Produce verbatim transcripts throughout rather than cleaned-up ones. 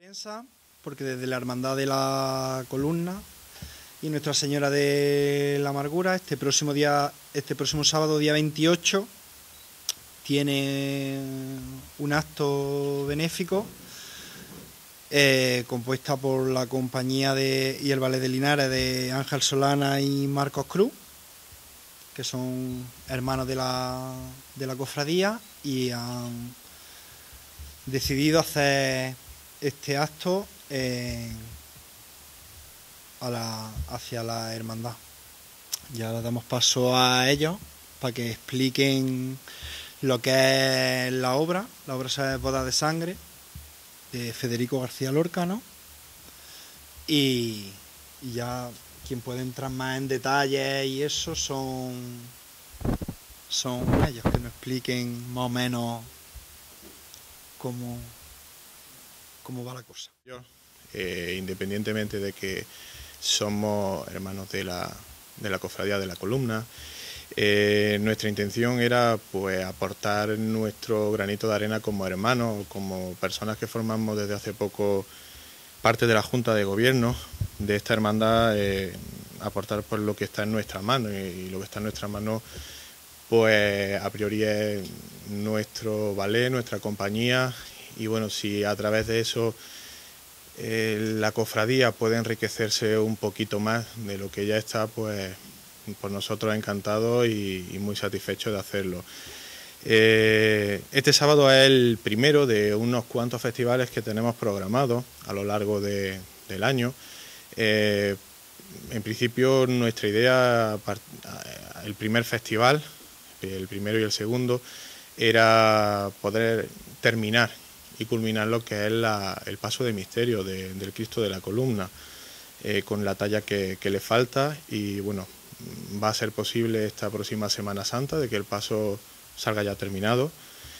prensa, porque desde la Hermandad de la Columna y Nuestra Señora de la Amargura, este próximo día, este próximo sábado, día veintiocho, tiene un acto benéfico eh, compuesta por la compañía de, y el Ballet de Linares de Ángel Solana y Marcos Cruz, que son hermanos de la, de la cofradía, y han decidido hacer este acto eh, a la, hacia la hermandad. Ya le damos paso a ellos para que expliquen lo que es la obra. La obra es Bodas de Sangre, de Federico García Lorca, ¿no? Y, y ya quien puede entrar más en detalle y eso son, son ellos, que nos expliquen más o menos cómo, cómo va la cosa. Yo, eh, independientemente de que somos hermanos de la, de la Cofradía de la Columna, eh, nuestra intención era pues aportar nuestro granito de arena como hermanos, como personas que formamos desde hace poco parte de la Junta de Gobierno de esta hermandad, eh, aportar por lo que está en nuestra mano, y, y lo que está en nuestra mano pues a priori es nuestro ballet, nuestra compañía, y bueno, si a través de eso eh, la cofradía puede enriquecerse un poquito más de lo que ya está, pues por nosotros encantados y, y muy satisfechos de hacerlo. Eh, este sábado es el primero de unos cuantos festivales que tenemos programados a lo largo de, del año. Eh, en principio nuestra idea, el primer festival, el primero y el segundo, era poder terminar y culminar lo que es la, el paso de misterio de, del Cristo de la Columna, eh, con la talla que, que le falta, y bueno, va a ser posible esta próxima Semana Santa de que el paso salga ya terminado,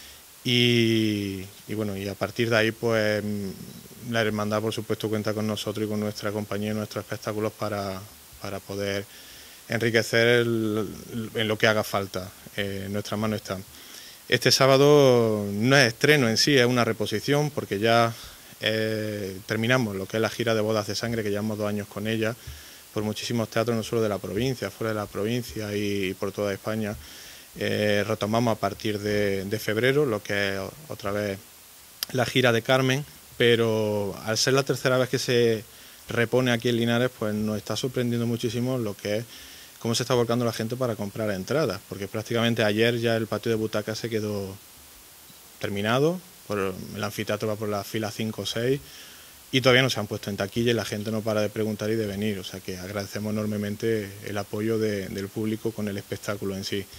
y, y bueno, y a partir de ahí pues la hermandad por supuesto cuenta con nosotros y con nuestra compañía y nuestros espectáculos para, para poder enriquecer el, en lo que haga falta. Eh, en nuestras manos están. Este sábado no es estreno en sí, es una reposición, porque ya eh, terminamos lo que es la gira de Bodas de Sangre, que llevamos dos años con ella, por muchísimos teatros, no solo de la provincia, fuera de la provincia y, y por toda España. Eh, retomamos a partir de, de febrero lo que es otra vez la gira de Carmen, pero al ser la tercera vez que se repone aquí en Linares, pues nos está sorprendiendo muchísimo lo que es cómo se está volcando la gente para comprar entradas, porque prácticamente ayer ya el patio de butacas se quedó terminado, por, el anfiteatro va por la fila cinco o seis y todavía no se han puesto en taquilla y la gente no para de preguntar y de venir, o sea que agradecemos enormemente el apoyo de, del público con el espectáculo en sí.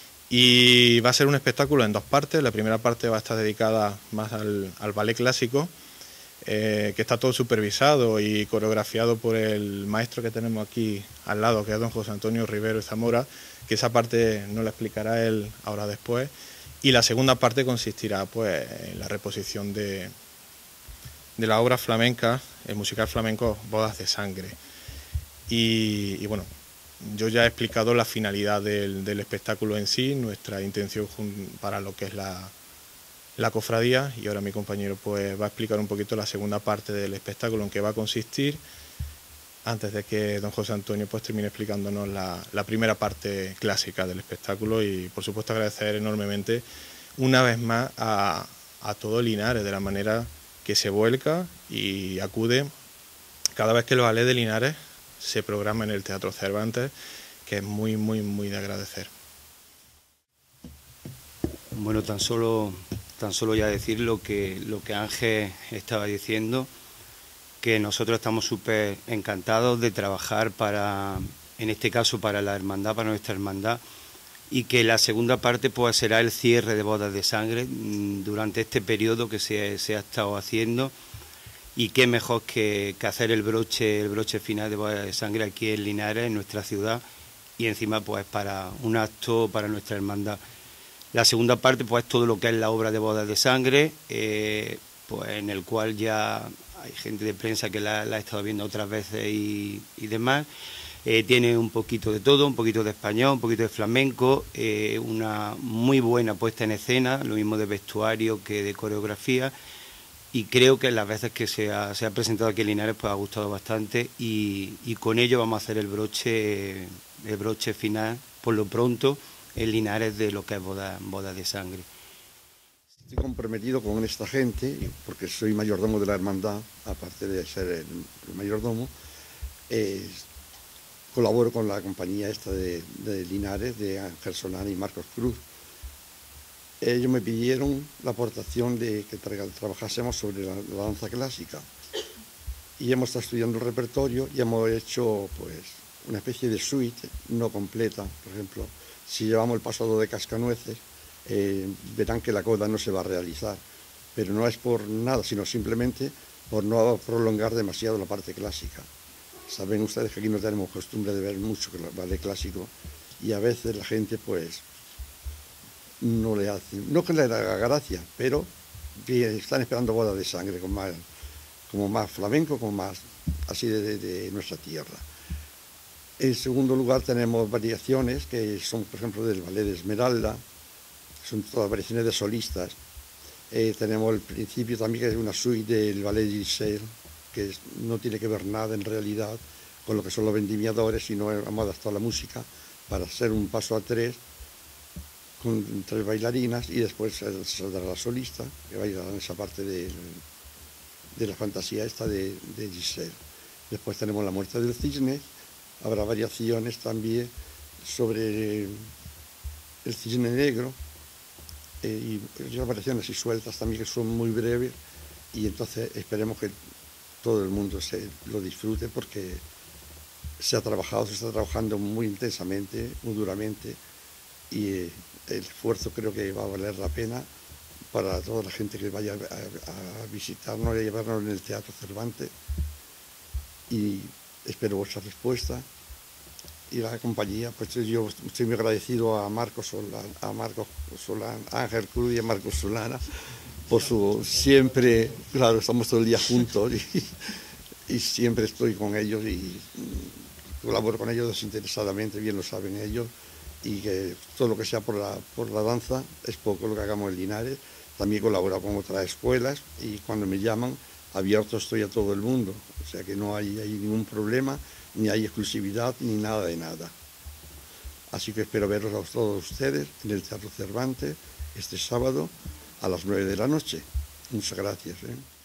Y va a ser un espectáculo en dos partes. La primera parte va a estar dedicada más al, al ballet clásico, eh, que está todo supervisado y coreografiado por el maestro que tenemos aquí al lado, que es don José Antonio Rivero Zamora, que esa parte nos la explicará él ahora después. Y la segunda parte consistirá pues en la reposición de, de la obra flamenca, el musical flamenco Bodas de Sangre. Y, y bueno, yo ya he explicado la finalidad del, del espectáculo en sí, nuestra intención para lo que es la, la cofradía, y ahora mi compañero pues va a explicar un poquito la segunda parte del espectáculo, en qué va a consistir, antes de que don José Antonio pues termine explicándonos la, la primera parte clásica del espectáculo. Y por supuesto agradecer enormemente una vez más a, a todo Linares, de la manera que se vuelca y acude cada vez que los ballets de Linares se programa en el Teatro Cervantes, que es muy, muy, muy de agradecer. Bueno, tan solo, tan solo ya decir lo que, lo que Ángel estaba diciendo, que nosotros estamos súper encantados de trabajar para, en este caso para la hermandad, para nuestra hermandad, y que la segunda parte pues será el cierre de Bodas de Sangre durante este periodo que se, se ha estado haciendo. Y qué mejor que, que hacer el broche, el broche final de Bodas de Sangre aquí en Linares, en nuestra ciudad, y encima pues para un acto para nuestra hermandad. La segunda parte pues todo lo que es la obra de Bodas de Sangre, eh, pues en el cual ya hay gente de prensa que la, la ha estado viendo otras veces y, y demás. Eh, tiene un poquito de todo, un poquito de español, un poquito de flamenco, eh, una muy buena puesta en escena, lo mismo de vestuario que de coreografía. y creo que las veces que se ha, se ha presentado aquí en Linares pues ha gustado bastante y, y con ello vamos a hacer el broche, el broche final, por lo pronto, en Linares de lo que es boda, boda de sangre. Estoy comprometido con esta gente, porque soy mayordomo de la hermandad, aparte de ser el, el mayordomo, eh, colaboro con la compañía esta de, de Linares, de Ángel Solana y Marcos Cruz. Ellos me pidieron la aportación de que tra trabajásemos sobre la, la danza clásica. Y hemos estado estudiando el repertorio y hemos hecho pues una especie de suite no completa. Por ejemplo, si llevamos el paso de Cascanueces, eh, verán que la coda no se va a realizar. Pero no es por nada, sino simplemente por no prolongar demasiado la parte clásica. Saben ustedes que aquí no tenemos costumbre de ver mucho ballet clásico y a veces la gente pues no le hace, no que le haga gracia, pero que están esperando bodas de sangre con más, como más flamenco, como más así de, de, de nuestra tierra. En segundo lugar tenemos variaciones que son, por ejemplo, del ballet de Esmeralda, son todas variaciones de solistas. Eh, tenemos el principio también, que es una suite del ballet de Giselle, que es, no tiene que ver nada en realidad con lo que son los vendimiadores, sino hemos adaptado la música para hacer un paso a tres con tres bailarinas y después saldrá la solista que bailará en esa parte de, de la fantasía esta de, de Giselle. Después tenemos la muerte del cisne, habrá variaciones también sobre el cisne negro eh, y variaciones y sueltas también que son muy breves y entonces esperemos que todo el mundo se lo disfrute porque se ha trabajado, se está trabajando muy intensamente, muy duramente y eh, el esfuerzo creo que va a valer la pena para toda la gente que vaya a, a, a visitarnos y a llevarnos en el Teatro Cervantes y espero vuestra respuesta y la compañía, pues yo estoy muy agradecido a Marcos Solana, a Marcos Solana, a Ángel Cruz y a Marcos Solana por su siempre, claro, estamos todo el día juntos y, y siempre estoy con ellos y colaboro con ellos desinteresadamente, bien lo saben ellos, y que todo lo que sea por la, por la danza es poco lo que hagamos en Linares. También colaboro con otras escuelas y cuando me llaman, abierto estoy a todo el mundo, o sea que no hay, hay ningún problema, ni hay exclusividad, ni nada de nada. Así que espero verlos a todos ustedes en el Teatro Cervantes este sábado a las nueve de la noche. Muchas gracias. ¿eh?